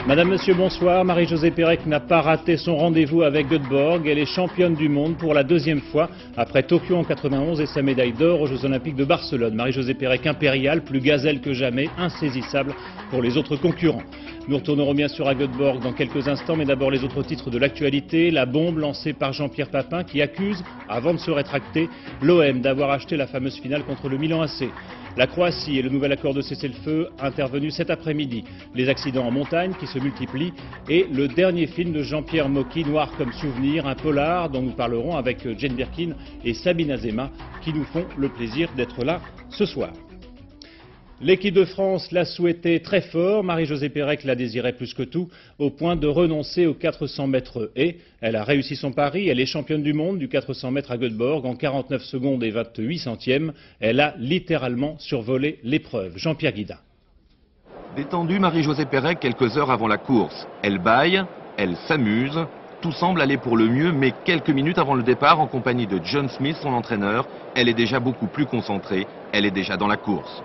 Madame, Monsieur, bonsoir. Marie-Josée Pérec n'a pas raté son rendez-vous avec Göteborg. Elle est championne du monde pour la deuxième fois après Tokyo en 91 et sa médaille d'or aux Jeux Olympiques de Barcelone. Marie-Josée Pérec impériale, plus gazelle que jamais, insaisissable pour les autres concurrents. Nous retournerons bien sûr à Göteborg dans quelques instants, mais d'abord les autres titres de l'actualité. La bombe lancée par Jean-Pierre Papin qui accuse, avant de se rétracter, l'OM d'avoir acheté la fameuse finale contre le Milan AC. La Croatie et le nouvel accord de cessez-le-feu intervenu cet après-midi. Les accidents en montagne qui se multiplient et le dernier film de Jean-Pierre Mocky, Noir comme souvenir, un polar dont nous parlerons avec Jane Birkin et Sabine Azema qui nous font le plaisir d'être là ce soir. L'équipe de France l'a souhaité très fort, Marie-Josée Pérec la désirait plus que tout, au point de renoncer aux 400 mètres haies. Elle a réussi son pari, elle est championne du monde du 400 mètres à Göteborg en 49 secondes et 28 centièmes. Elle a littéralement survolé l'épreuve. Jean-Pierre Guidin. Détendue, Marie-Josée Pérec quelques heures avant la course. Elle bâille, elle s'amuse. Tout semble aller pour le mieux, mais quelques minutes avant le départ, en compagnie de John Smith, son entraîneur, elle est déjà beaucoup plus concentrée, elle est déjà dans la course.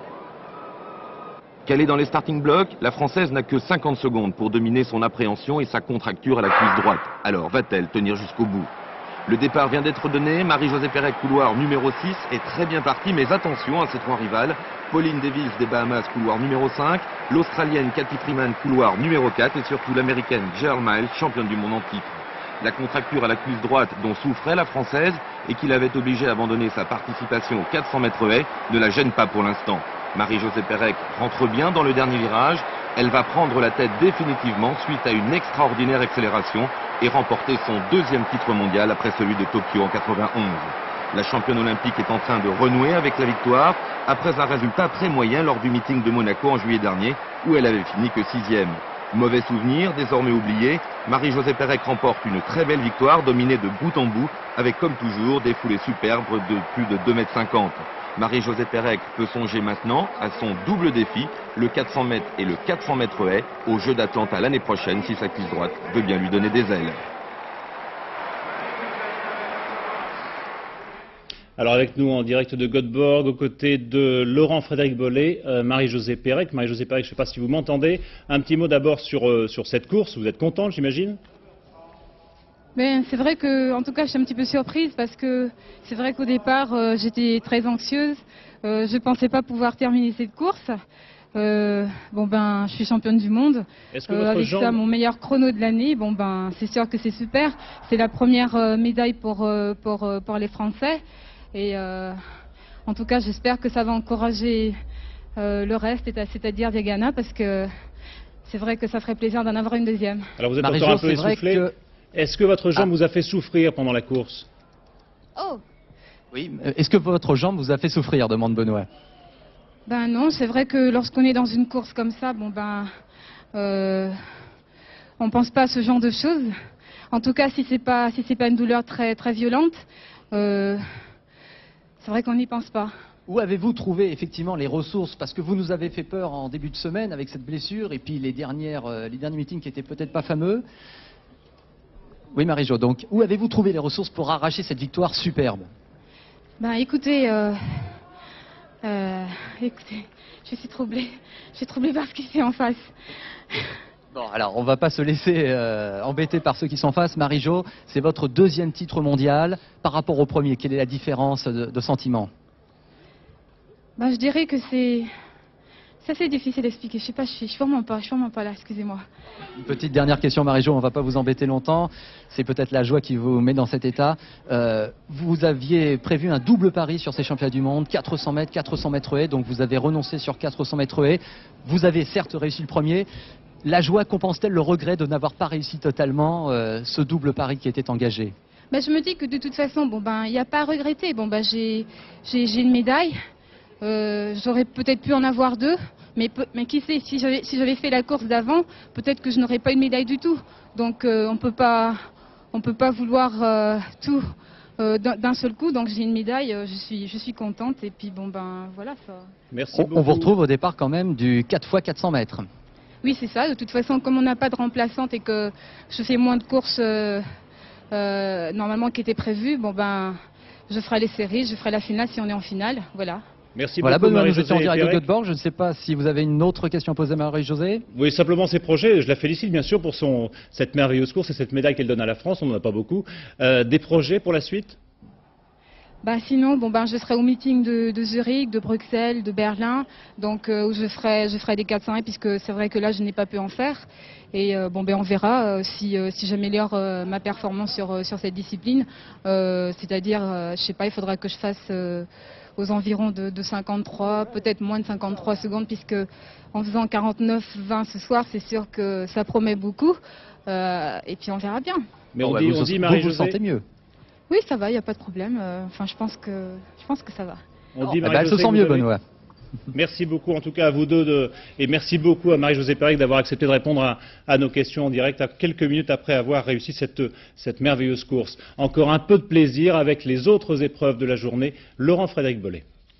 Calée dans les starting blocks, la Française n'a que 50 secondes pour dominer son appréhension et sa contracture à la cuisse droite. Alors va-t-elle tenir jusqu'au bout? Le départ vient d'être donné, Marie-Josée Pérec, couloir numéro 6, est très bien partie, mais attention à ses trois rivales. Pauline Davis des Bahamas, couloir numéro 5, l'Australienne Cathy Freeman, couloir numéro 4 et surtout l'Américaine Gerald Miles, championne du monde en titre. La contracture à la cuisse droite dont souffrait la Française et qui l'avait obligée à abandonner sa participation aux 400 mètres haies ne la gêne pas pour l'instant. Marie-Josée Pérec rentre bien dans le dernier virage. Elle va prendre la tête définitivement suite à une extraordinaire accélération et remporter son deuxième titre mondial après celui de Tokyo en 91. La championne olympique est en train de renouer avec la victoire après un résultat très moyen lors du meeting de Monaco en juillet dernier où elle avait fini que 6e. Mauvais souvenir, désormais oublié, Marie-Josée Pérec remporte une très belle victoire dominée de bout en bout avec comme toujours des foulées superbes de plus de 2,50 m. Marie-Josée Pérec peut songer maintenant à son double défi, le 400 mètres et le 400 mètres haies, aux Jeux d'Atlanta l'année prochaine si sa cuisse droite veut bien lui donner des ailes. Alors avec nous en direct de Göteborg, aux côtés de Laurent-Frédéric Bollet, Marie-Josée Pérec. Marie-Josée Pérec, je ne sais pas si vous m'entendez. Un petit mot d'abord sur cette course. Vous êtes contente, j'imagine? C'est vrai que, en tout cas, je suis un petit peu surprise parce que c'est vrai qu'au départ, j'étais très anxieuse. Je ne pensais pas pouvoir terminer cette course. Je suis championne du monde. Avec ça, mon meilleur chrono de l'année. C'est sûr que c'est super. C'est la première médaille pour les Français. Et en tout cas, j'espère que ça va encourager le reste, c'est-à-dire Diagana, parce que c'est vrai que ça ferait plaisir d'en avoir une deuxième. Alors vous êtes encore un peu essoufflée. Est-ce que votre jambe vous a fait souffrir pendant la course? Oh! Oui, est-ce que votre jambe vous a fait souffrir, demande Benoît. Non, c'est vrai que lorsqu'on est dans une course comme ça, on pense pas à ce genre de choses. En tout cas, si c'est pas une douleur très très violente, c'est vrai qu'on n'y pense pas. Où avez-vous trouvé effectivement les ressources? Parce que vous nous avez fait peur en début de semaine avec cette blessure et puis les derniers meetings qui étaient peut-être pas fameux. Oui, Marie-Jo, donc où avez-vous trouvé les ressources pour arracher cette victoire superbe? Écoutez, je suis troublée. Je suis troublée par ce qui se fait en face. Bon, alors on va pas se laisser embêter par ceux qui sont en face. Marie-Jo, c'est votre deuxième titre mondial. Par rapport au premier, quelle est la différence de sentiment? Je dirais que c'est assez difficile à expliquer. Je sais pas, je suis vraiment pas là, excusez-moi. Une petite dernière question, Marie-Jo, on va pas vous embêter longtemps. C'est peut-être la joie qui vous met dans cet état. Vous aviez prévu un double pari sur ces championnats du monde, 400 mètres, 400 mètres haies, donc vous avez renoncé sur 400 mètres haies. Vous avez certes réussi le premier. La joie compense-t-elle le regret de n'avoir pas réussi totalement ce double pari qui était engagé? Je me dis que de toute façon, il n'y a pas à regretter. J'ai une médaille. J'aurais peut-être pu en avoir deux, mais qui sait, si j'avais fait la course d'avant, peut-être que je n'aurais pas une médaille du tout. Donc on peut pas vouloir tout d'un seul coup. Donc j'ai une médaille, je suis contente et puis voilà ça. Merci beaucoup. On vous retrouve au départ quand même du 4x400 mètres. Oui, c'est ça. De toute façon, comme on n'a pas de remplaçante et que je fais moins de courses normalement qui étaient prévues, je ferai les séries, je ferai la finale si on est en finale, voilà. Merci Voilà, beaucoup, Benoît, nous étions en Marie-Josée direct de Pérec. Göteborg. Je ne sais pas si vous avez une autre question à poser à Marie-Josée. Oui, simplement ses projets. Je la félicite bien sûr pour cette merveilleuse course et cette médaille qu'elle donne à la France. On n'en a pas beaucoup. Des projets pour la suite? Sinon, je serai au meeting de Zurich, de Bruxelles, de Berlin, donc où je ferai des 400 puisque c'est vrai que là je n'ai pas pu en faire. Et on verra si j'améliore ma performance sur cette discipline. C'est-à-dire, je sais pas, il faudra que je fasse aux environs de 53, peut-être moins de 53 secondes, puisque en faisant 49-20 ce soir, c'est sûr que ça promet beaucoup. Et puis on verra bien. Mais Bon, on bah, dit, vous vous Marie-Josée. sentez mieux. Oui, ça va, il n'y a pas de problème. Je pense que ça va. On dit, Elle se Marie-Josée, sent que mieux, vous avez- Benoît. Merci beaucoup en tout cas à vous deux et merci beaucoup à Marie-Josée Pérec d'avoir accepté de répondre à nos questions en direct à quelques minutes après avoir réussi cette merveilleuse course. Encore un peu de plaisir avec les autres épreuves de la journée. Laurent-Frédéric Bollet.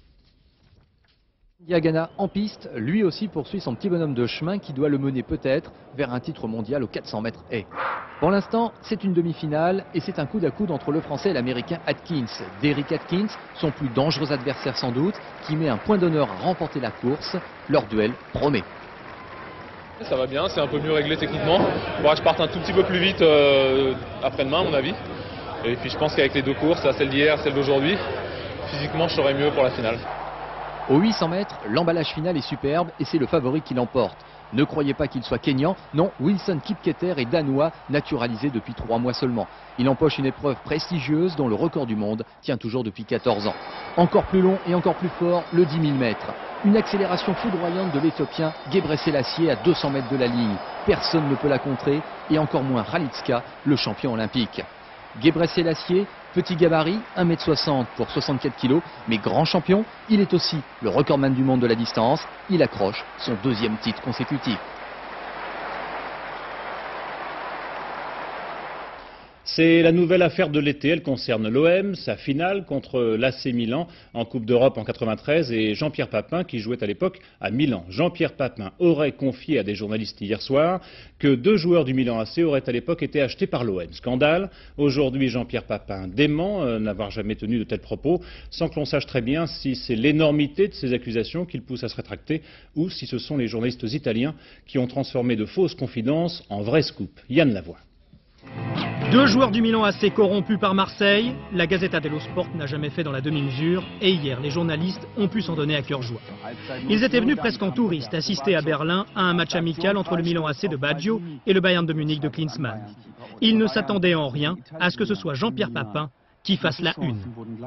Diagana en piste, lui aussi poursuit son petit bonhomme de chemin qui doit le mener peut-être vers un titre mondial aux 400 mètres haies. Pour l'instant, c'est une demi-finale et c'est un coude à coude entre le Français et l'Américain Atkins. Derrick Atkins, son plus dangereux adversaire sans doute, qui met un point d'honneur à remporter la course. Leur duel promet. Ça va bien, c'est un peu mieux réglé techniquement. Je parte un tout petit peu plus vite après-demain à mon avis. Et puis je pense qu'avec les deux courses, celle d'hier, celle d'aujourd'hui, physiquement je serai mieux pour la finale. Aux 800 mètres, l'emballage final est superbe et c'est le favori qui l'emporte. Ne croyez pas qu'il soit kényan, non, Wilson Kipketer est danois, naturalisé depuis 3 mois seulement. Il empoche une épreuve prestigieuse dont le record du monde tient toujours depuis 14 ans. Encore plus long et encore plus fort, le 10 000 mètres. Une accélération foudroyante de l'Éthiopien Gebre Selassie à 200 mètres de la ligne. Personne ne peut la contrer et encore moins Ralitska, le champion olympique. Gebre Selassie, petit gabarit, 1,60 m pour 64 kg, mais grand champion, il est aussi le recordman du monde de la distance. Il accroche son 2e titre consécutif. C'est la nouvelle affaire de l'été, elle concerne l'OM, sa finale contre l'AC Milan en Coupe d'Europe en 93 et Jean-Pierre Papin qui jouait à l'époque à Milan. Jean-Pierre Papin aurait confié à des journalistes hier soir que 2 joueurs du Milan AC auraient à l'époque été achetés par l'OM. Scandale. Aujourd'hui, Jean-Pierre Papin dément n'avoir jamais tenu de tels propos, sans que l'on sache très bien si c'est l'énormité de ces accusations qui le pousse à se rétracter ou si ce sont les journalistes italiens qui ont transformé de fausses confidences en vrais scoops. Yann Lavoie. 2 joueurs du Milan AC corrompus par Marseille, la Gazzetta dello Sport n'a jamais fait dans la demi-mesure et hier les journalistes ont pu s'en donner à cœur joie. Ils étaient venus presque en touristes assister à Berlin à un match amical entre le Milan AC de Baggio et le Bayern de Munich de Klinsmann. Ils ne s'attendaient en rien à ce que ce soit Jean-Pierre Papin qui fasse la une.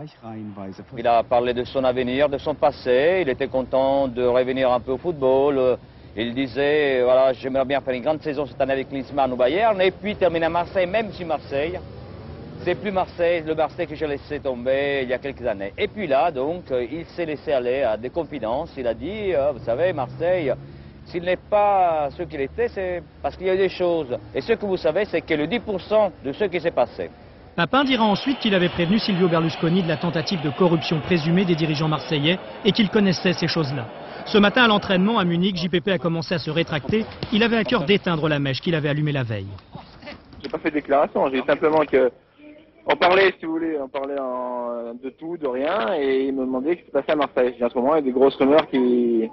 Il a parlé de son avenir, de son passé, il était content de revenir un peu au football. Il disait, voilà, j'aimerais bien faire une grande saison cette année avec Klinsmann au Bayern et puis terminer à Marseille, même si Marseille, c'est plus Marseille, le Marseille que j'ai laissé tomber il y a quelques années. Et puis là, donc, il s'est laissé aller à des confidences. Il a dit, vous savez, Marseille, s'il n'est pas ce qu'il était, c'est parce qu'il y a eu des choses. Et ce que vous savez, c'est que le 10% de ce qui s'est passé. Papin dira ensuite qu'il avait prévenu Silvio Berlusconi de la tentative de corruption présumée des dirigeants marseillais et qu'il connaissait ces choses-là. Ce matin à l'entraînement à Munich, JPP a commencé à se rétracter. Il avait à cœur d'éteindre la mèche qu'il avait allumée la veille. J'ai pas fait de déclaration, j'ai dit simplement que on parlait, si vous voulez, on parlait de tout, de rien, et il me demandait ce qui se passait à Marseille. En ce moment, il y a des grosses rumeurs qui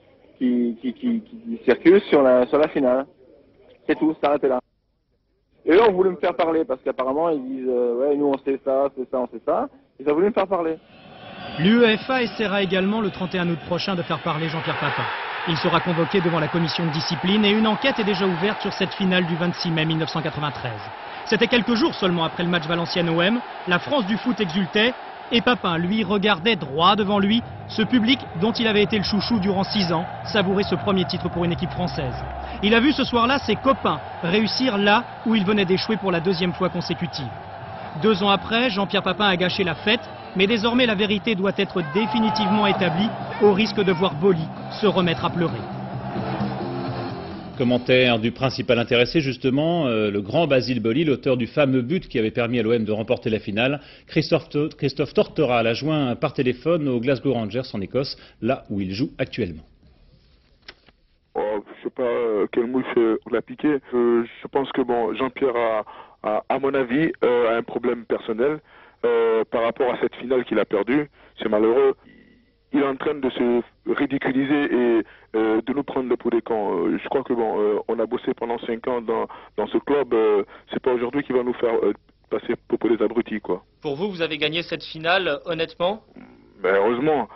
circulent sur la finale. C'est tout, ça arrêtait là. Et eux ont voulu me faire parler parce qu'apparemment ils disent ouais, nous on sait ça, c'est ça, on sait ça. Ils ont voulu me faire parler. L'UEFA essaiera également le 31 août prochain de faire parler Jean-Pierre Papin. Il sera convoqué devant la commission de discipline et une enquête est déjà ouverte sur cette finale du 26 mai 1993. C'était quelques jours seulement après le match Valenciennes-OM. La France du foot exultait et Papin, lui, regardait droit devant lui ce public dont il avait été le chouchou durant 6 ans, savourer ce premier titre pour une équipe française. Il a vu ce soir-là ses copains réussir là où il venait d'échouer pour la 2e fois consécutive. 2 ans après, Jean-Pierre Papin a gâché la fête, mais désormais la vérité doit être définitivement établie au risque de voir Boli se remettre à pleurer. Commentaire du principal intéressé justement, le grand Basile Boli, l'auteur du fameux but qui avait permis à l'OM de remporter la finale. Christophe Tortora l'a joint par téléphone aux Glasgow Rangers en Écosse, là où il joue actuellement. Je ne sais pas quel mot on l'a piqué. Je pense que bon, Jean-Pierre a, à mon avis, a un problème personnel par rapport à cette finale qu'il a perdue. C'est malheureux. il est en train de se ridiculiser et de nous prendre pour des cons. Je crois que bon, on a bossé pendant 5 ans dans ce club. C'est pas aujourd'hui qu'il va nous faire passer pour des abrutis, quoi. Pour vous, vous avez gagné cette finale, honnêtement? Ben, heureusement.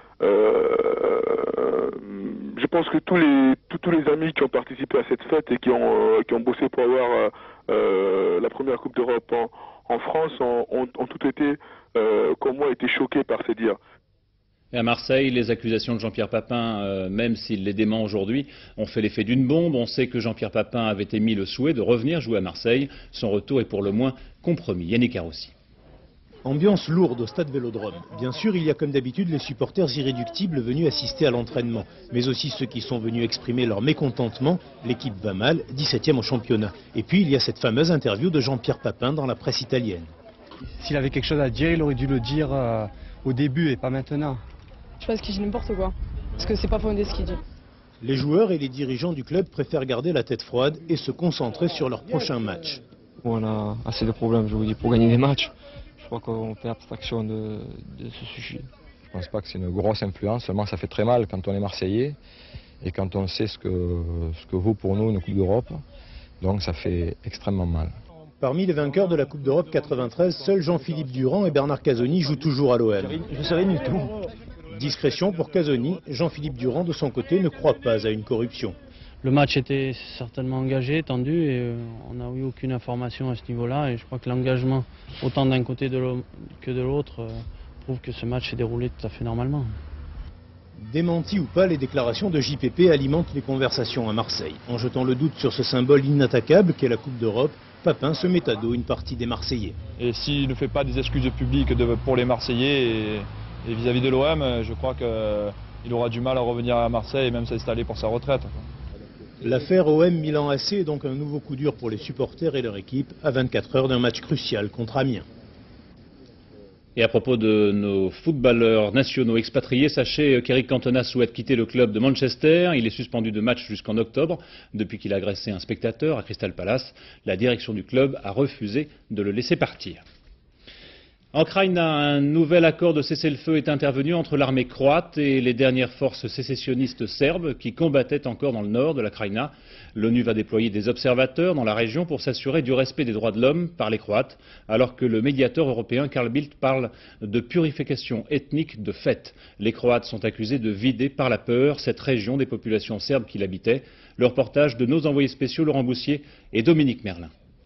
Je pense que tous les amis qui ont participé à cette fête et qui ont bossé pour avoir la première Coupe d'Europe en France ont tout été, comme moi, été choqués par ces dires. Et à Marseille, les accusations de Jean-Pierre Papin, même s'il les dément aujourd'hui, ont fait l'effet d'une bombe. On sait que Jean-Pierre Papin avait émis le souhait de revenir jouer à Marseille. Son retour est pour le moins compromis. Yannick Arrossi. Ambiance lourde au stade Vélodrome. Bien sûr, il y a comme d'habitude les supporters irréductibles venus assister à l'entraînement, mais aussi ceux qui sont venus exprimer leur mécontentement. L'équipe va mal, 17e au championnat. Et puis il y a cette fameuse interview de Jean-Pierre Papin dans la presse italienne. S'il avait quelque chose à dire, il aurait dû le dire au début et pas maintenant. Je pense qu'il dit n'importe quoi, parce que c'est pas fondé ce qu'il dit. Les joueurs et les dirigeants du club préfèrent garder la tête froide et se concentrer sur leur prochain match. On a assez de problèmes, je vous dis, pour gagner des matchs. Je crois qu'on fait abstraction de ce sujet. Je pense pas que c'est une grosse influence, seulement ça fait très mal quand on est Marseillais et quand on sait ce que vaut pour nous une Coupe d'Europe. Donc ça fait extrêmement mal. Parmi les vainqueurs de la Coupe d'Europe 93, seuls Jean-Philippe Durand et Bernard Casoni jouent toujours à l'OM. Je serai nul tout. Discrétion pour Casoni, Jean-Philippe Durand de son côté ne croit pas à une corruption. Le match était certainement engagé, tendu et on n'a eu aucune information à ce niveau-là et je crois que l'engagement autant d'un côté que de l'autre prouve que ce match s'est déroulé tout à fait normalement. Démenti ou pas, les déclarations de JPP alimentent les conversations à Marseille. En jetant le doute sur ce symbole inattaquable qu'est la Coupe d'Europe, Papin se met à dos une partie des Marseillais. Et s'il ne fait pas des excuses publiques pour les Marseillais et vis-à-vis de l'OM, je crois qu'il aura du mal à revenir à Marseille et même s'installer pour sa retraite. L'affaire OM Milan AC est donc un nouveau coup dur pour les supporters et leur équipe à 24 heures d'un match crucial contre Amiens. Et à propos de nos footballeurs nationaux expatriés, sachez qu'Eric Cantona souhaite quitter le club de Manchester. Il est suspendu de match jusqu'en octobre, depuis qu'il a agressé un spectateur à Crystal Palace. La direction du club a refusé de le laisser partir. En Krajina, un nouvel accord de cessez-le-feu est intervenu entre l'armée croate et les dernières forces sécessionnistes serbes qui combattaient encore dans le nord de la Krajina. L'ONU va déployer des observateurs dans la région pour s'assurer du respect des droits de l'homme par les Croates, alors que le médiateur européen Carl Bildt parle de purification ethnique de fait. Les Croates sont accusés de vider par la peur cette région des populations serbes qui l'habitaient. Le reportage de nos envoyés spéciaux Laurent Boussier et Dominique Merlin.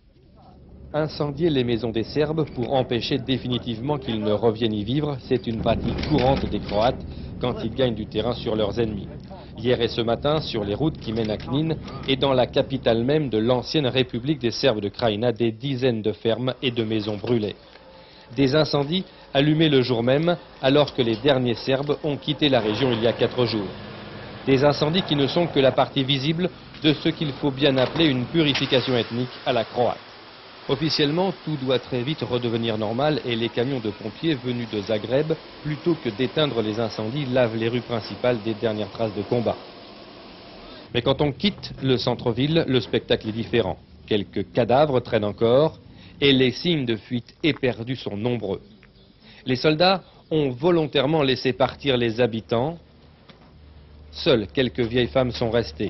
Incendier les maisons des Serbes pour empêcher définitivement qu'ils ne reviennent y vivre, c'est une pratique courante des Croates quand ils gagnent du terrain sur leurs ennemis. Hier et ce matin, sur les routes qui mènent à Knin et dans la capitale même de l'ancienne République des Serbes de Krajina, des dizaines de fermes et de maisons brûlées. Des incendies allumés le jour même, alors que les derniers Serbes ont quitté la région il y a 4 jours. Des incendies qui ne sont que la partie visible de ce qu'il faut bien appeler une purification ethnique à la croate. Officiellement, tout doit très vite redevenir normal et les camions de pompiers venus de Zagreb, plutôt que d'éteindre les incendies, lavent les rues principales des dernières traces de combat. Mais quand on quitte le centre-ville, le spectacle est différent. Quelques cadavres traînent encore et les signes de fuite éperdus sont nombreux. Les soldats ont volontairement laissé partir les habitants. Seules quelques vieilles femmes sont restées.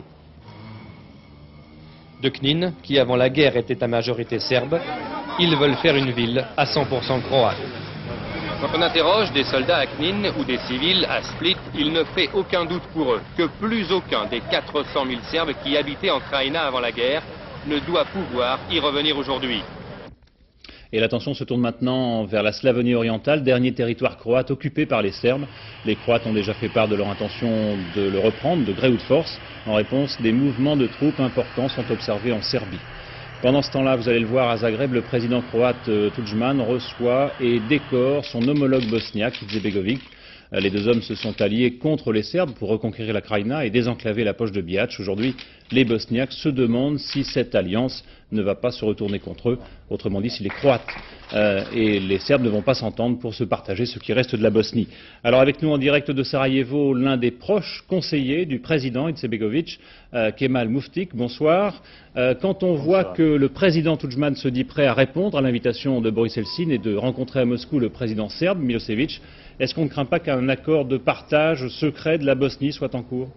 De Knin, qui avant la guerre était à majorité serbe, ils veulent faire une ville à 100% croate. Quand on interroge des soldats à Knin ou des civils à Split, il ne fait aucun doute pour eux que plus aucun des 400 000 Serbes qui habitaient en Krajina avant la guerre ne doit pouvoir y revenir aujourd'hui. Et l'attention se tourne maintenant vers la Slavonie orientale, dernier territoire croate occupé par les Serbes. Les Croates ont déjà fait part de leur intention de le reprendre de gré ou de force. En réponse, des mouvements de troupes importants sont observés en Serbie. Pendant ce temps-là, vous allez le voir à Zagreb, le président croate Tudjman reçoit et décore son homologue bosniaque Izetbegovic. Les deux hommes se sont alliés contre les Serbes pour reconquérir la Krajina et désenclaver la poche de Bihac. Aujourd'hui, les Bosniaques se demandent si cette alliance ne va pas se retourner contre eux. Autrement dit, si les Croates et les Serbes ne vont pas s'entendre pour se partager ce qui reste de la Bosnie. Alors avec nous en direct de Sarajevo, l'un des proches conseillers du président Izetbegović, Kemal Muftik. Bonsoir. Quand on voit que le président Tudjman se dit prêt à répondre à l'invitation de Boris Eltsine et de rencontrer à Moscou le président serbe Milosevic, est-ce qu'on ne craint pas qu'un accord de partage secret de la Bosnie soit en cours?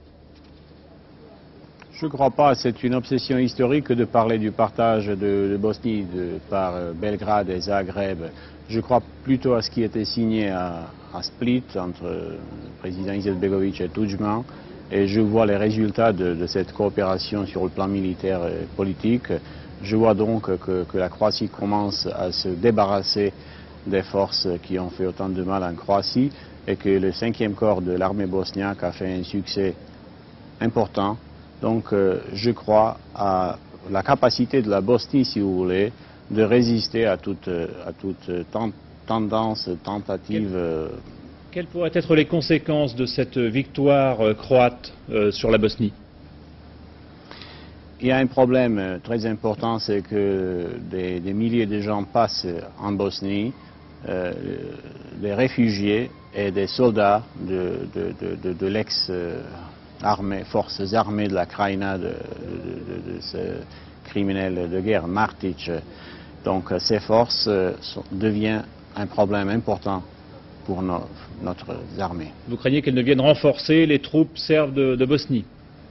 Je ne crois pas. C'est une obsession historique de parler du partage de Bosnie par Belgrade et Zagreb. Je crois plutôt à ce qui était signé à Split entre le président Izetbegović et Tudjman. Et je vois les résultats de cette coopération sur le plan militaire et politique. Je vois donc que la Croatie commence à se débarrasser des forces qui ont fait autant de mal en Croatie et que le 5e corps de l'armée bosniaque a fait un succès important. Donc je crois à la capacité de la Bosnie, si vous voulez, de résister à toute tendance, tentative. Quelles pourraient être les conséquences de cette victoire croate sur la Bosnie? Il y a un problème très important, c'est que des milliers de gens passent en Bosnie, des réfugiés et des soldats de l'ex-armée, forces armées de la Krajina, de ce criminel de guerre, Martic. Donc ces forces deviennent un problème important pour notre armée. Vous craignez qu'elles ne viennent renforcer les troupes serbes de Bosnie?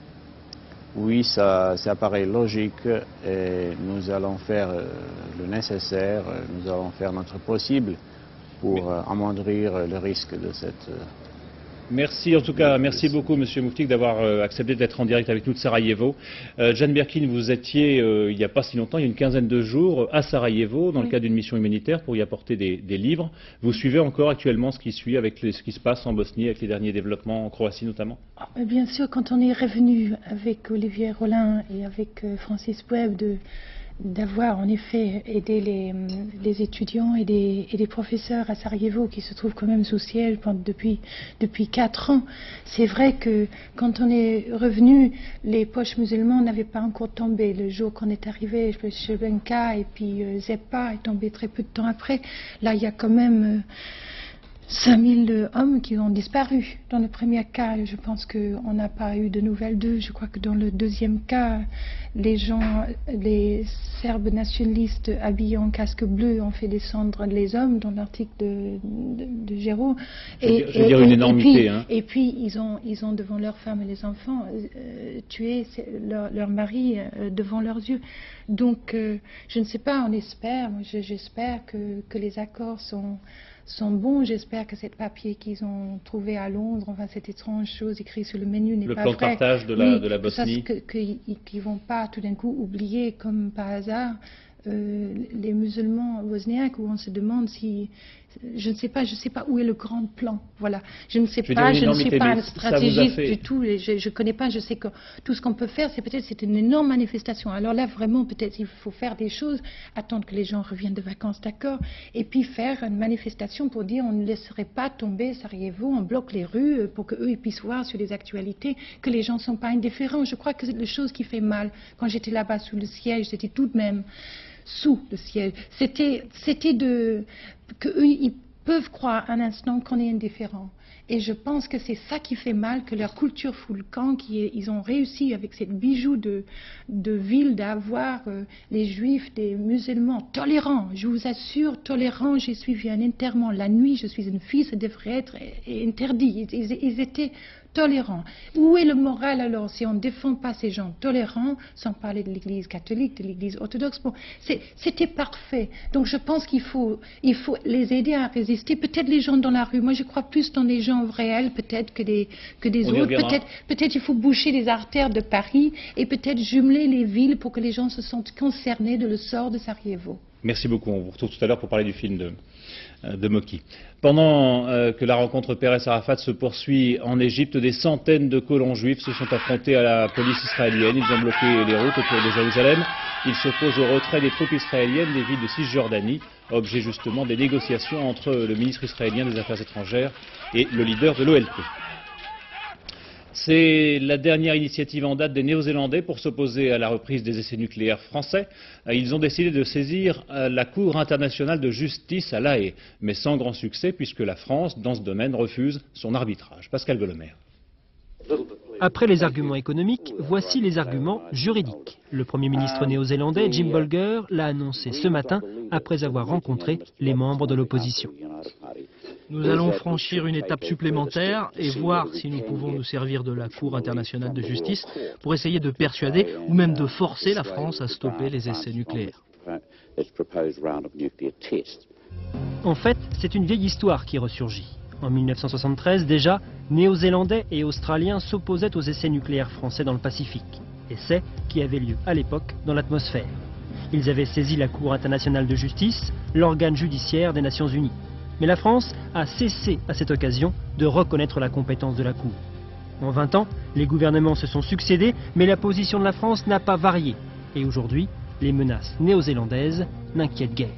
Oui, ça paraît logique et nous allons faire le nécessaire, nous allons faire notre possible pour amoindrir le risque de cette... Merci en tout cas, merci beaucoup Monsieur Muftik d'avoir accepté d'être en direct avec nous de Sarajevo. Jeanne Birkin, vous étiez il n'y a pas si longtemps, il y a une quinzaine de jours, à Sarajevo dans le cadre d'une mission humanitaire pour y apporter des livres. Vous suivez encore actuellement ce qui suit avec ce qui se passe en Bosnie, avec les derniers développements en Croatie notamment? Bien sûr, quand on est revenu avec Olivier Rollin et avec Francis Webb d'avoir en effet aidé les étudiants et des professeurs à Sarajevo qui se trouvent quand même sous siège depuis 4 ans. C'est vrai que quand on est revenu, les poches musulmans n'avaient pas encore tombé. Le jour qu'on est arrivé, Srebrenica et puis Zepa est tombé très peu de temps après. Là, il y a quand même 5000 hommes qui ont disparu. Dans le premier cas, je pense qu'on n'a pas eu de nouvelles d'eux. Je crois que dans le deuxième cas, les Serbes nationalistes habillés en casque bleu ont fait descendre les hommes dans l'article de Géraud. Je veux dire une énormité. Et puis ils ont devant leurs femmes et les enfants tué leur mari devant leurs yeux. Donc je ne sais pas, on espère, j'espère que les accords sont bons. J'espère que ce papier qu'ils ont trouvé à Londres, enfin cette étrange chose écrite sur le menu n'est pas vrai. Le plan de partage de la Bosnie. Qu'ils ne vont pas tout d'un coup oublier comme par hasard les musulmans bosniaques, où on se demande si... Je ne sais pas où est le grand plan. Voilà. Je ne sais pas, je ne suis pas un stratégiste du tout. Je ne connais pas, je sais que tout ce qu'on peut faire, c'est une énorme manifestation. Alors là, vraiment, peut-être il faut faire des choses, attendre que les gens reviennent de vacances, d'accord, et puis faire une manifestation pour dire on ne laisserait pas tomber Sarajevo, on bloque les rues pour qu'eux puissent voir sur les actualités que les gens ne sont pas indifférents. Je crois que la chose qui fait mal, quand j'étais là-bas sous le siège, c'était tout de même sous le ciel, c'était qu'eux, ils peuvent croire un instant qu'on est indifférent. Et je pense que c'est ça qui fait mal, que leur culture fout le camp, ils ont réussi avec cette bijou de ville d'avoir les juifs, des musulmans tolérants. Je vous assure, tolérants. J'ai suivi un enterrement la nuit, je suis une fille, ça devrait être interdit. Ils étaient tolérants. Où est le moral alors si on ne défend pas ces gens tolérants, sans parler de l'Église catholique, de l'Église orthodoxe? Bon, c'était parfait. Donc je pense qu'il faut les aider à résister. Peut-être les gens dans la rue. Moi, je crois plus dans les gens réels, peut-être que des autres. Peut-être il faut boucher les artères de Paris et peut-être jumeler les villes pour que les gens se sentent concernés de le sort de Sarajevo. Merci beaucoup. On vous retrouve tout à l'heure pour parler du film de Moki. Pendant que la rencontre Pérez-Arafat se poursuit en Égypte, des centaines de colons juifs se sont affrontés à la police israélienne. Ils ont bloqué les routes autour de Jérusalem. Ils s'opposent au retrait des troupes israéliennes des villes de Cisjordanie, objet justement des négociations entre le ministre israélien des Affaires étrangères et le leader de l'OLP. C'est la dernière initiative en date des Néo-Zélandais pour s'opposer à la reprise des essais nucléaires français. Ils ont décidé de saisir la Cour internationale de justice à La Haye, mais sans grand succès puisque la France, dans ce domaine, refuse son arbitrage. Pascal Golomer. Après les arguments économiques, voici les arguments juridiques. Le Premier ministre néo-zélandais, Jim Bolger, l'a annoncé ce matin après avoir rencontré les membres de l'opposition. Nous allons franchir une étape supplémentaire et voir si nous pouvons nous servir de la Cour internationale de justice pour essayer de persuader ou même de forcer la France à stopper les essais nucléaires. En fait, c'est une vieille histoire qui ressurgit. En 1973, déjà, Néo-Zélandais et Australiens s'opposaient aux essais nucléaires français dans le Pacifique. Essais qui avaient lieu à l'époque dans l'atmosphère. Ils avaient saisi la Cour internationale de justice, l'organe judiciaire des Nations Unies. Mais la France a cessé à cette occasion de reconnaître la compétence de la Cour. En 20 ans, les gouvernements se sont succédés, mais la position de la France n'a pas varié. Et aujourd'hui, les menaces néo-zélandaises n'inquiètent guère.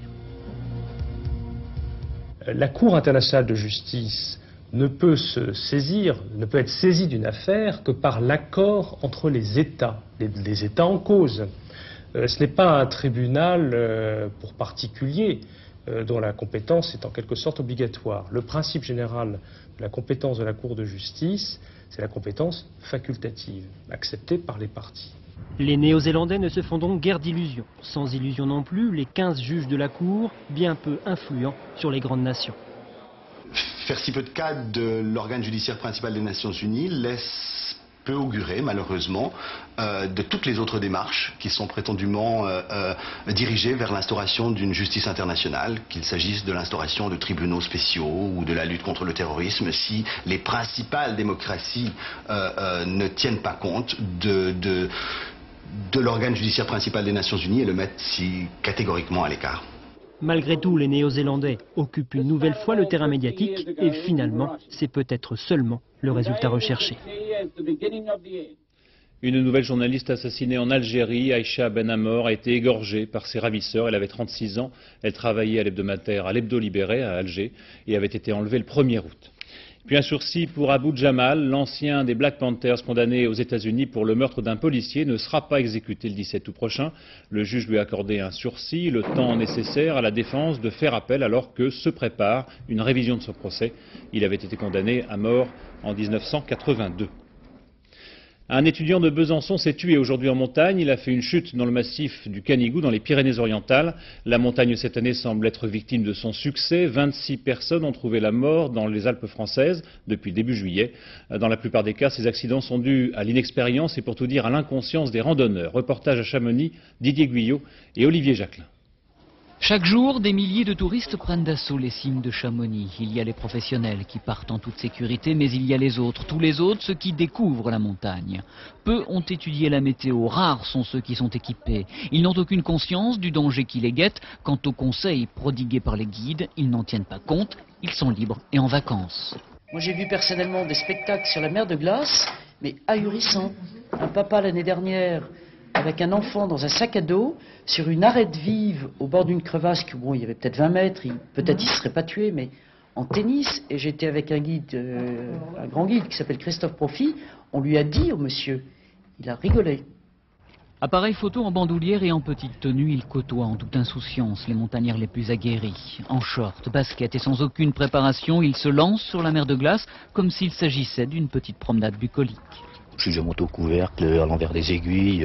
La Cour internationale de justice ne peut être saisie d'une affaire que par l'accord entre les États en cause. Ce n'est pas un tribunal pour particuliers dont la compétence est en quelque sorte obligatoire. Le principe général de la compétence de la Cour de justice, c'est la compétence facultative, acceptée par les parties. Les Néo-Zélandais ne se font donc guère d'illusions. Sans illusion non plus, les 15 juges de la Cour, bien peu influents sur les grandes nations. Faire si peu de cas de l'organe judiciaire principal des Nations Unies laisse peu augurer, malheureusement, de toutes les autres démarches qui sont prétendument dirigées vers l'instauration d'une justice internationale, qu'il s'agisse de l'instauration de tribunaux spéciaux ou de la lutte contre le terrorisme, si les principales démocraties ne tiennent pas compte de l'organe judiciaire principal des Nations Unies et le mettent si catégoriquement à l'écart. Malgré tout, les Néo-Zélandais occupent une nouvelle fois le terrain médiatique et finalement, c'est peut-être seulement le résultat recherché. Une nouvelle journaliste assassinée en Algérie, Aïcha Ben Amor, a été égorgée par ses ravisseurs. Elle avait 36 ans, elle travaillait à l'hebdomadaire à l'Hebdo Libéré à Alger et avait été enlevée le 1er août. Puis un sursis pour Abu Jamal, l'ancien des Black Panthers condamné aux États-Unis pour le meurtre d'un policier, ne sera pas exécuté le 17 août prochain. Le juge lui a accordé un sursis, le temps nécessaire à la défense de faire appel alors que se prépare une révision de son procès. Il avait été condamné à mort en 1982. Un étudiant de Besançon s'est tué aujourd'hui en montagne. Il a fait une chute dans le massif du Canigou, dans les Pyrénées-Orientales. La montagne cette année semble être victime de son succès. 26 personnes ont trouvé la mort dans les Alpes françaises depuis début juillet. Dans la plupart des cas, ces accidents sont dus à l'inexpérience et pour tout dire à l'inconscience des randonneurs. Reportage à Chamonix, Didier Guyot et Olivier Jacquelin. Chaque jour, des milliers de touristes prennent d'assaut les cimes de Chamonix. Il y a les professionnels qui partent en toute sécurité, mais il y a les autres. Tous les autres, ceux qui découvrent la montagne. Peu ont étudié la météo, rares sont ceux qui sont équipés. Ils n'ont aucune conscience du danger qui les guette. Quant aux conseils prodigués par les guides, ils n'en tiennent pas compte. Ils sont libres et en vacances. Moi j'ai vu personnellement des spectacles sur la mer de glace, mais ahurissants. Un papa l'année dernière avec un enfant dans un sac à dos, sur une arête vive au bord d'une crevasse, que bon, il y avait peut-être 20 mètres, peut-être il ne serait pas tué, mais en tennis, et j'étais avec un guide, un grand guide qui s'appelle Christophe Profit, on lui a dit au monsieur, il a rigolé. Appareil photo en bandoulière et en petite tenue, il côtoie en toute insouciance les montagnards les plus aguerris. En short, basket et sans aucune préparation, il se lance sur la mer de glace comme s'il s'agissait d'une petite promenade bucolique. Je suis monté au couvercle, à l'envers des aiguilles.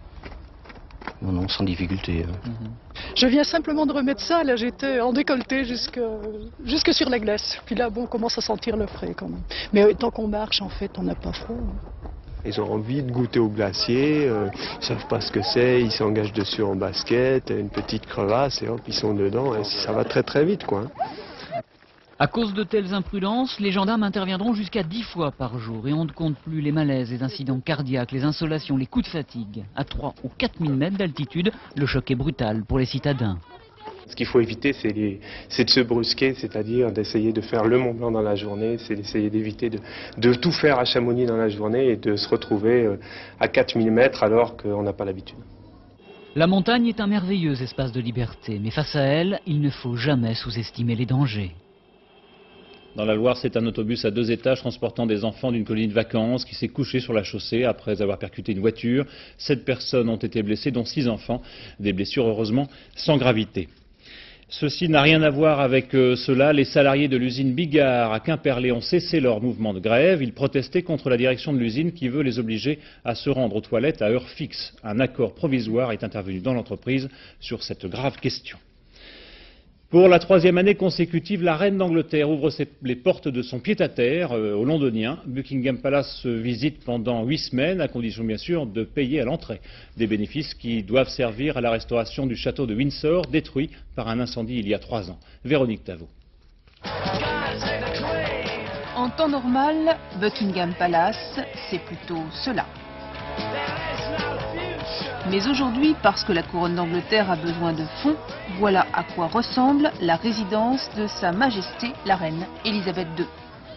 Non, sans difficulté. Je viens simplement de remettre ça, là j'étais en décolleté jusque sur la glace. Puis là, bon, on commence à sentir le frais quand même. Mais tant qu'on marche, en fait, on n'a pas froid. Ils ont envie de goûter au glacier, ils savent pas ce que c'est, ils s'engagent dessus en basket, une petite crevasse et hop, ils sont dedans, et ça va très très vite quoi. À cause de telles imprudences, les gendarmes interviendront jusqu'à 10 fois par jour et on ne compte plus les malaises, les incidents cardiaques, les insolations, les coups de fatigue. À 3 ou 4 000 mètres d'altitude, le choc est brutal pour les citadins. Ce qu'il faut éviter, c'est de se brusquer, c'est-à-dire d'essayer de faire le Mont Blanc dans la journée, c'est d'essayer d'éviter de tout faire à Chamonix dans la journée et de se retrouver à 4 000 mètres alors qu'on n'a pas l'habitude. La montagne est un merveilleux espace de liberté, mais face à elle, il ne faut jamais sous-estimer les dangers. Dans la Loire, c'est un autobus à 2 étages transportant des enfants d'une colonie de vacances qui s'est couché sur la chaussée après avoir percuté une voiture. 7 personnes ont été blessées, dont 6 enfants. Des blessures, heureusement, sans gravité. Ceci n'a rien à voir avec cela. Les salariés de l'usine Bigard à Quimperlé ont cessé leur mouvement de grève. Ils protestaient contre la direction de l'usine qui veut les obliger à se rendre aux toilettes à heure fixe. Un accord provisoire est intervenu dans l'entreprise sur cette grave question. Pour la 3e année consécutive, la reine d'Angleterre ouvre les portes de son pied-à-terre aux Londoniens. Buckingham Palace se visite pendant 8 semaines, à condition bien sûr de payer à l'entrée. Des bénéfices qui doivent servir à la restauration du château de Windsor, détruit par un incendie il y a 3 ans. Véronique Tavot. En temps normal, Buckingham Palace, c'est plutôt cela. Mais aujourd'hui, parce que la couronne d'Angleterre a besoin de fonds, voilà à quoi ressemble la résidence de Sa Majesté la Reine Elisabeth II.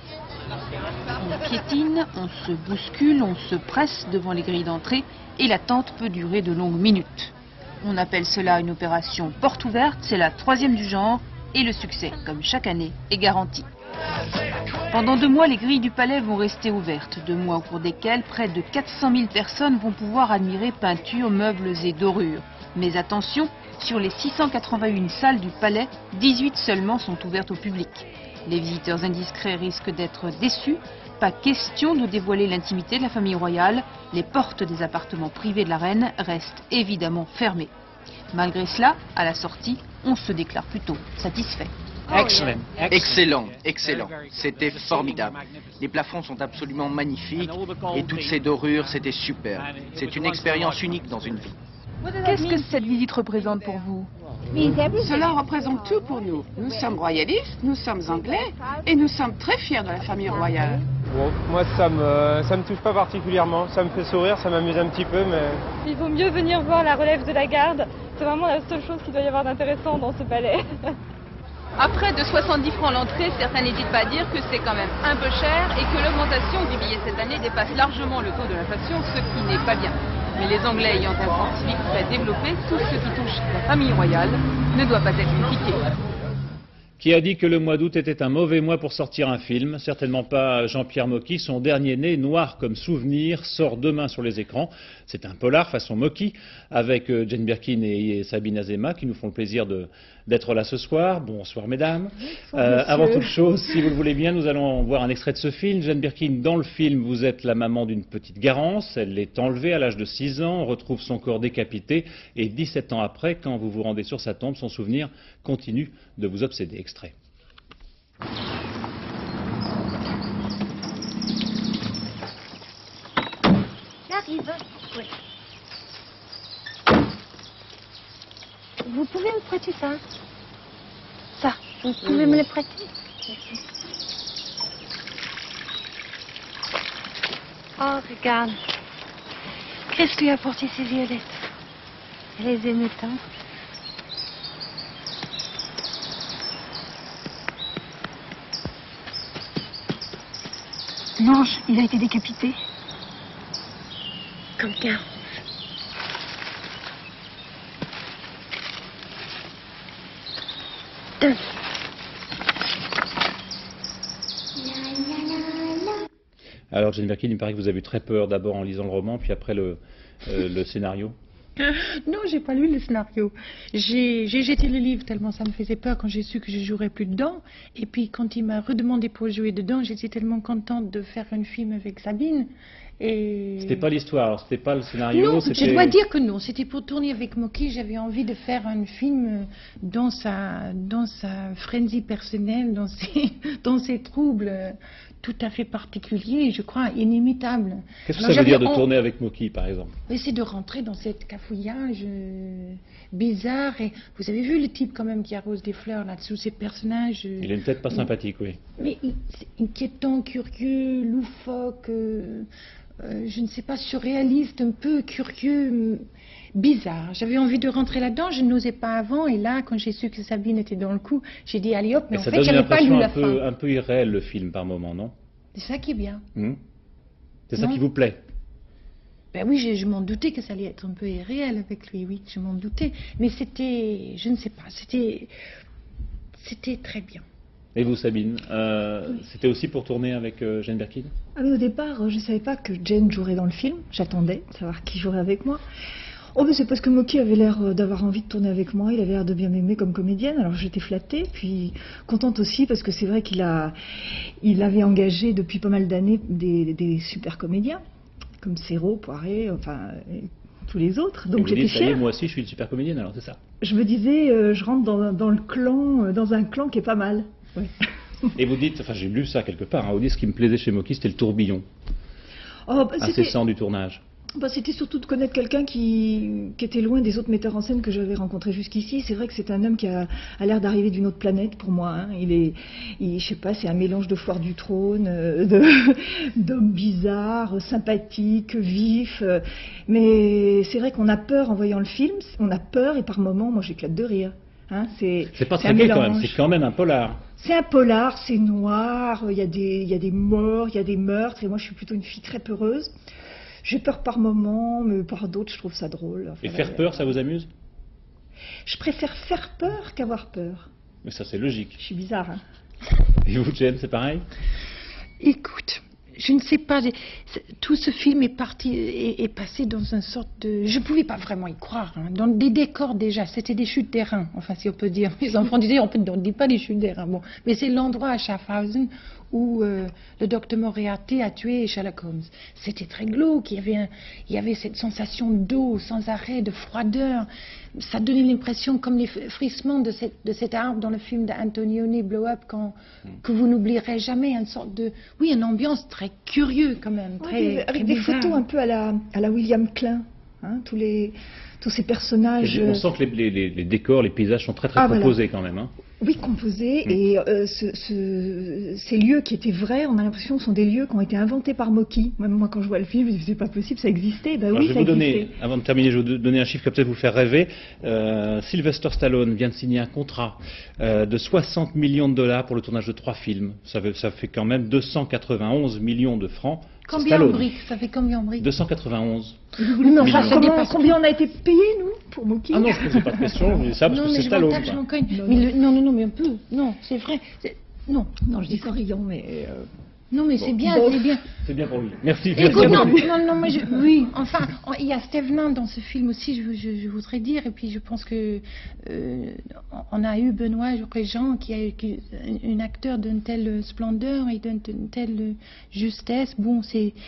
On piétine, on se bouscule, on se presse devant les grilles d'entrée et l'attente peut durer de longues minutes. On appelle cela une opération porte ouverte, c'est la 3e du genre et le succès, comme chaque année, est garanti. Pendant 2 mois, les grilles du palais vont rester ouvertes, 2 mois au cours desquels près de 400 000 personnes vont pouvoir admirer peintures, meubles et dorures. Mais attention, sur les 681 salles du palais, 18 seulement sont ouvertes au public. Les visiteurs indiscrets risquent d'être déçus. Pas question de dévoiler l'intimité de la famille royale. Les portes des appartements privés de la reine restent évidemment fermées. Malgré cela, à la sortie, on se déclare plutôt satisfait. Excellent, excellent. C'était formidable. Les plafonds sont absolument magnifiques et toutes ces dorures, c'était super. C'est une expérience unique dans une vie. Qu'est-ce que cette visite représente pour vous? Cela représente tout pour nous. Nous sommes royalistes, nous sommes anglais et nous sommes très fiers de la famille royale. Bon, moi, ça me touche pas particulièrement. Ça me fait sourire, ça m'amuse un petit peu, mais... Il vaut mieux venir voir la relève de la garde. C'est vraiment la seule chose qu'il doit y avoir d'intéressant dans ce palais. À près de 70 francs l'entrée, certains n'hésitent pas à dire que c'est quand même un peu cher et que l'augmentation du billet cette année dépasse largement le taux de l'inflation, ce qui n'est pas bien. Mais les Anglais ayant un sens civique très développé, tout ce qui touche la famille royale ne doit pas être une piquée. Qui a dit que le mois d'août était un mauvais mois pour sortir un film? Certainement pas Jean-Pierre Mocky. Son dernier né, Noir comme souvenir, sort demain sur les écrans. C'est un polar façon Mocky, avec Jane Birkin et Sabine Azema qui nous font le plaisir d'être là ce soir. Bonsoir mesdames. Avant toute chose, si vous le voulez bien, nous allons voir un extrait de ce film. Jane Birkin, dans le film, vous êtes la maman d'une petite Garance. Elle est enlevée à l'âge de 6 ans, on retrouve son corps décapité et 17 ans après, quand vous vous rendez sur sa tombe, son souvenir continue de vous obséder. Extrait. J'arrive. Oui. Vous pouvez me prêter ça? Ça, vous pouvez me le prêter? Merci. Oh, regarde. Chris lui a apporté ses violettes. Elle les aimait tant. L'ange, il a été décapité. Comme Garance. Alors, Jane Birkin, il me paraît que vous avez eu très peur d'abord en lisant le roman, puis après le scénario. Non, j'ai pas lu le scénario. J'ai jeté le livre tellement ça me faisait peur quand j'ai su que je jouerais plus dedans. Et puis quand il m'a redemandé pour jouer dedans, j'étais tellement contente de faire un film avec Sabine. Et... C'était pas l'histoire, c'était pas le scénario. Non, je dois dire que non. C'était pour tourner avec Mocky. J'avais envie de faire un film dans sa frenzy personnelle, dans ses troubles tout à fait particuliers, je crois, inimitables. Qu'est-ce que ça veut dire de tourner avec Mocky, par exemple? C'est de rentrer dans cet cafouillage bizarre. Et vous avez vu le type quand même qui arrose des fleurs là-dessous, ces personnages... Il a une tête pas sympathique, oui. Mais c'est inquiétant, curieux, loufoque, je ne sais pas, surréaliste, un peu curieux, bizarre. J'avais envie de rentrer là-dedans, je n'osais pas avant. Et là, quand j'ai su que Sabine était dans le coup, j'ai dit allez hop, mais en fait, j'avais pas lu la fin. Un peu irréel le film par moment, non? C'est ça qui est bien. C'est ça qui vous plaît? Ben oui, je m'en doutais que ça allait être un peu irréel avec lui, oui, je m'en doutais. Mais c'était, je ne sais pas, c'était très bien. Et vous, Sabine, c'était aussi pour tourner avec Jane Birkin? Ah oui, au départ, je ne savais pas que Jane jouerait dans le film. J'attendais de savoir qui jouerait avec moi. Oh, mais c'est parce que Moki avait l'air d'avoir envie de tourner avec moi. Il avait l'air de bien m'aimer comme comédienne. Alors j'étais flattée, puis contente aussi parce que c'est vrai qu'il avait engagé depuis pas mal d'années des super comédiens comme Serrault, Poiré, enfin tous les autres. Donc j'étais fière. Moi aussi, je suis une super comédienne. Alors c'est ça. Je me disais, je rentre dans le clan, dans un clan qui est pas mal. Ouais. Et vous dites, enfin j'ai lu ça quelque part. Hein, vous dites ce qui me plaisait chez Moki, c'était le tourbillon incessant du tournage. C'était surtout de connaître quelqu'un qui était loin des autres metteurs en scène que j'avais rencontrés jusqu'ici. C'est vrai que c'est un homme qui a l'air d'arriver d'une autre planète pour moi. Hein. Je sais pas, c'est un mélange de foire du trône, d'hommes bizarres, sympathiques, vifs. Mais c'est vrai qu'on a peur en voyant le film. On a peur et par moments, moi j'éclate de rire. Hein. C'est pas très gai quand même. C'est quand même un polar. C'est un polar, c'est noir. Il y a des morts, il y a des meurtres. Et moi, je suis plutôt une fille très peureuse. J'ai peur par moments, mais par d'autres, je trouve ça drôle. Enfin, et faire peur, ça vous amuse? Je préfère faire peur qu'avoir peur. Mais ça, c'est logique. Je suis bizarre, hein. Et vous, Jane, c'est pareil? Écoute, je ne sais pas, tout ce film est passé dans une sorte de... Je ne pouvais pas vraiment y croire. Hein. Dans des décors déjà, c'était des chutes des reins, enfin si on peut dire. Les enfants disaient, on ne dit pas des chutes des reins. Bon. Mais c'est l'endroit à Schaffhausen où le docteur Moriarty a tué Sherlock Holmes. C'était très glauque, il y avait cette sensation d'eau sans arrêt, de froideur. Ça donnait l'impression, comme les frissements de cet arbre dans le film d'Antonioni, Blow Up, que vous n'oublierez jamais, une sorte de... Oui, une ambiance très curieuse quand même. Ouais, avec des photos un peu à la William Klein, hein, tous ces personnages... On sent que les décors, les paysages sont très composés quand même. Hein. Oui, composés, et ces lieux qui étaient vrais, on a l'impression que ce sont des lieux qui ont été inventés par Moki. Même moi, quand je vois le film, je me dis, c'est pas possible, ça existait. Ben oui, ça existait. Avant de terminer, je vais vous donner un chiffre qui va peut-être vous faire rêver. Sylvester Stallone vient de signer un contrat de 60 millions de dollars pour le tournage de 3 films. Ça fait quand même 291 millions de francs. Combien en briques? Ça fait combien en briques? 291. Oui, mais enfin, combien on a été payé, nous, pour Moki? Ah non, je ne posais pas de question, je dis ça parce que c'est Stallone. Non, mais un peu. Non, c'est vrai. Non, je dis ça riant, mais... Non, mais c'est bien, c'est bien. C'est bien pour lui. Merci. Écoute, non, mais oui, enfin, il y a Steve Nain dans ce film aussi, je voudrais dire, et puis je pense que on a eu Benoît Régent, qui est un acteur d'une telle splendeur et d'une telle justesse. Bon,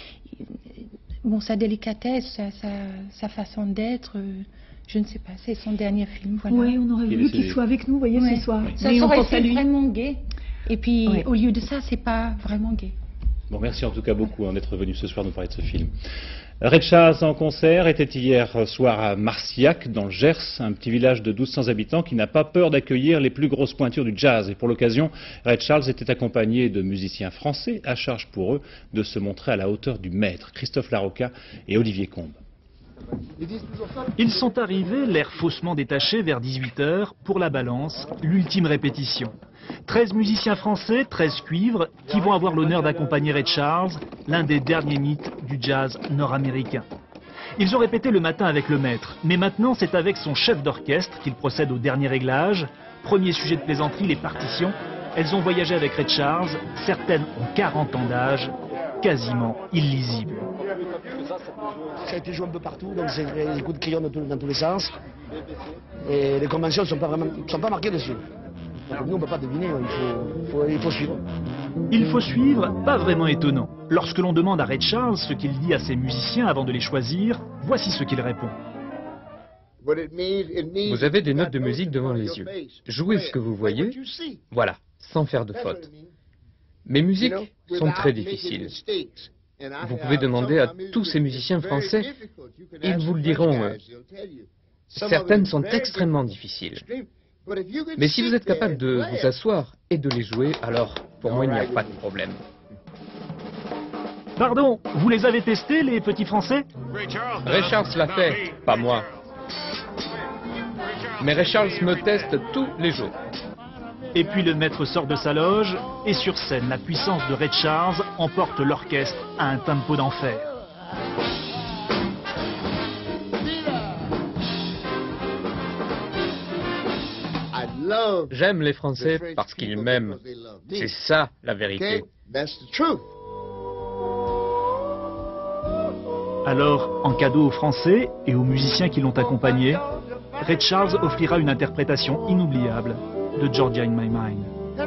sa délicatesse, sa façon d'être. Je ne sais pas, c'est son dernier film, voilà. Oui, on aurait voulu qu'il soit avec nous, vous voyez, ce soir. Ça aurait été vraiment gai. Et puis, au lieu de ça, c'est pas vraiment gai. Bon, merci en tout cas beaucoup d'être venu ce soir nous parler de ce film. Ray Charles en concert était hier soir à Marcillac, dans le Gers, un petit village de 1200 habitants qui n'a pas peur d'accueillir les plus grosses pointures du jazz. Et pour l'occasion, Ray Charles était accompagné de musiciens français, à charge pour eux de se montrer à la hauteur du maître, Christophe Larocca et Olivier Combes. Ils sont arrivés, l'air faussement détaché, vers 18h, pour la balance, l'ultime répétition. 13 musiciens français, 13 cuivres, qui vont avoir l'honneur d'accompagner Ray Charles, l'un des derniers mythes du jazz nord-américain. Ils ont répété le matin avec le maître, mais maintenant c'est avec son chef d'orchestre qu'il procède au dernier réglage. Premier sujet de plaisanterie, les partitions. Elles ont voyagé avec Ray Charles, certaines ont 40 ans d'âge, quasiment illisibles. Ça a été joué un peu partout, donc les coups de crayon dans tous les sens. Et les conventions ne sont pas marquées dessus. Donc nous, on ne peut pas deviner, il faut suivre. Il faut suivre, pas vraiment étonnant. Lorsque l'on demande à Ray Charles ce qu'il dit à ses musiciens avant de les choisir, voici ce qu'il répond. Vous avez des notes de musique devant les yeux. Jouez ce que vous voyez, voilà, sans faire de faute. Mes musiques sont très difficiles. Vous pouvez demander à tous ces musiciens français, ils vous le diront. Certaines sont extrêmement difficiles. Mais si vous êtes capable de vous asseoir et de les jouer, alors pour moi il n'y a pas de problème. Pardon, vous les avez testés, les petits Français? Ray Charles l'a fait, pas moi. Mais Ray Charles me teste tous les jours. Et puis le maître sort de sa loge, et sur scène, la puissance de Ray Charles emporte l'orchestre à un tempo d'enfer. J'aime les Français parce qu'ils m'aiment. C'est ça la vérité. Alors, en cadeau aux Français et aux musiciens qui l'ont accompagné, Ray Charles offrira une interprétation inoubliable de Georgia in My Mind.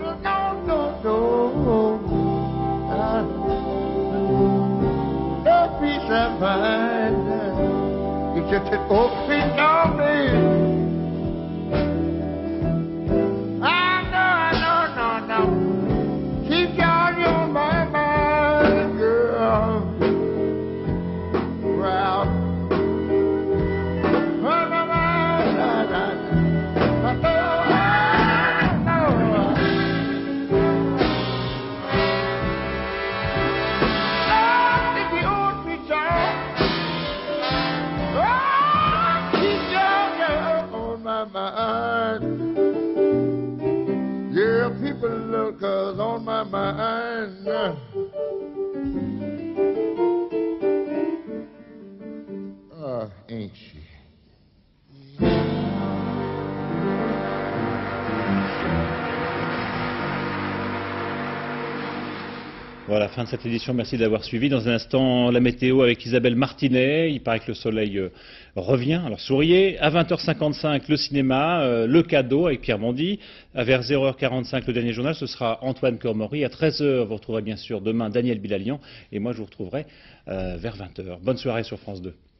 Yeah, people look on my mind. Ain't she? Voilà, fin de cette édition, merci d'avoir suivi. Dans un instant, la météo avec Isabelle Martinet. Il paraît que le soleil revient, alors souriez. À 20h55, le cinéma, le cadeau avec Pierre Mondy. Vers 0h45, le dernier journal, ce sera Antoine Cormery. À 13h, vous retrouverez bien sûr demain Daniel Bilalian. Et moi, je vous retrouverai vers 20h. Bonne soirée sur France 2.